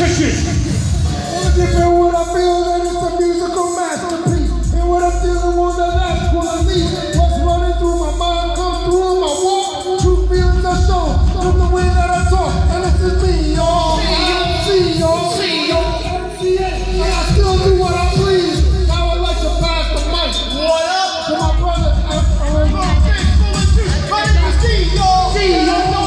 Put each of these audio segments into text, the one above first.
competition. And what I feel that it's a musical masterpiece. And what I'm feeling on the last quality. What's running through my mind comes through my walk. True feelings are shown from the way that I talk. And this is me, y'all. See y'all. See y'all. And I still do what I please. Now I like to pass the mic. What up? To my brother. My name is D, y'all. D, y'all.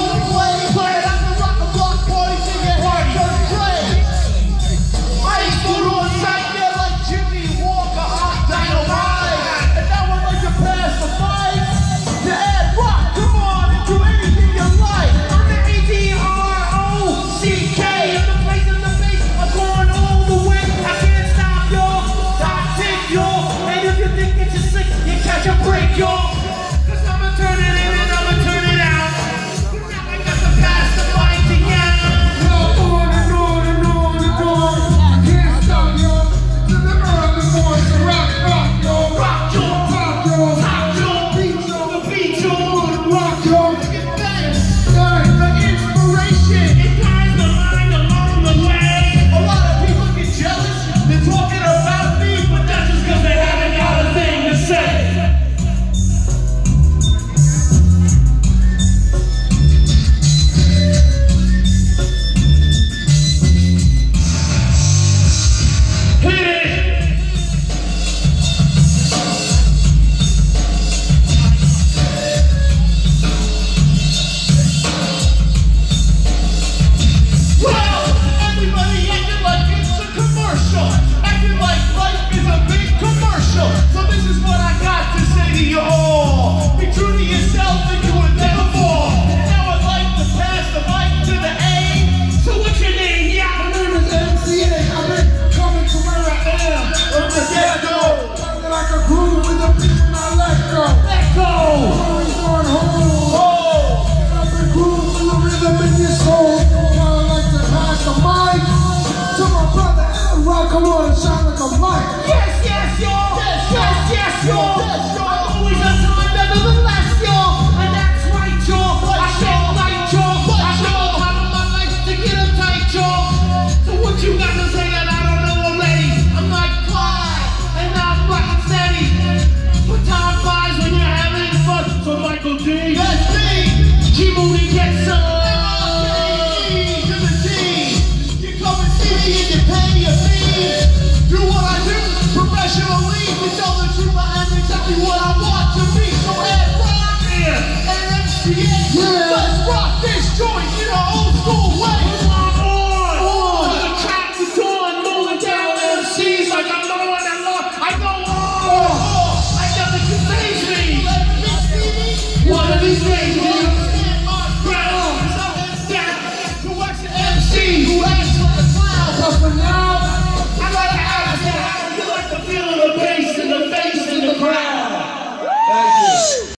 Come on and shine like a light. Yes, yes, y'all. Yes, yes, yes, y'all. I'm always